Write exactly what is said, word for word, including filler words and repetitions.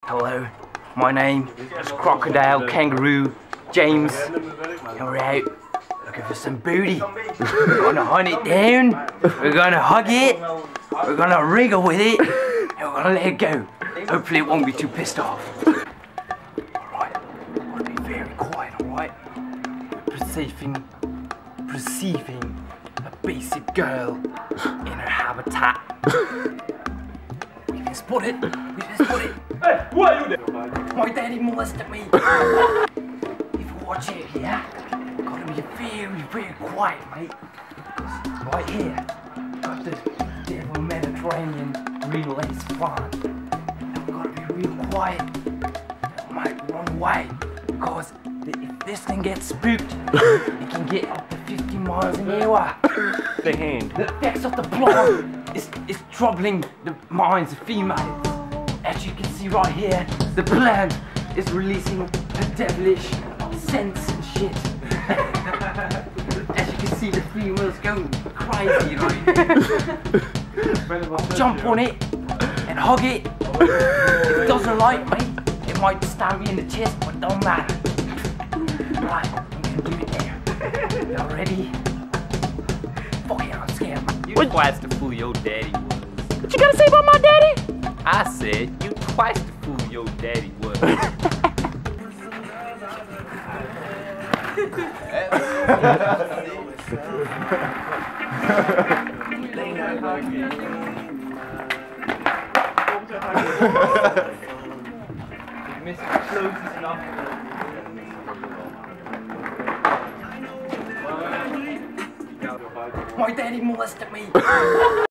Hello, my name is Crocodile Kangaroo James, and we're out looking for some booty. We're gonna hunt it down, we're gonna hug it, we're gonna wriggle with it, and we're gonna let it go. Hopefully it won't be too pissed off. Alright, I want to be very quiet, alright? Perceiving, perceiving a basic girl in her habitat. We've been spotted, we've been spotted. Hey, who are you there? My daddy molested me. If you watch it here, gotta be very, very quiet, mate. Because right here, got the devil Mediterranean real ace farm. And we gotta be real quiet. It might run away. Because if this thing gets spooked, it can get up to fifty miles an hour. The hand. The effects of the blood is, is troubling the minds of females. As you can see right here, the plant is releasing a devilish scents and shit. As you can see, the females going crazy right. I'll jump on it and hug it. If it doesn't like me, it might stab me in the chest, but it don't matter. Right, I'm gonna do it there. Y'all ready? Fuck it, I'm scared. You twice the fool your daddy was. What you gotta say about my daddy? I said you twice the fool your daddy was. My daddy molested me.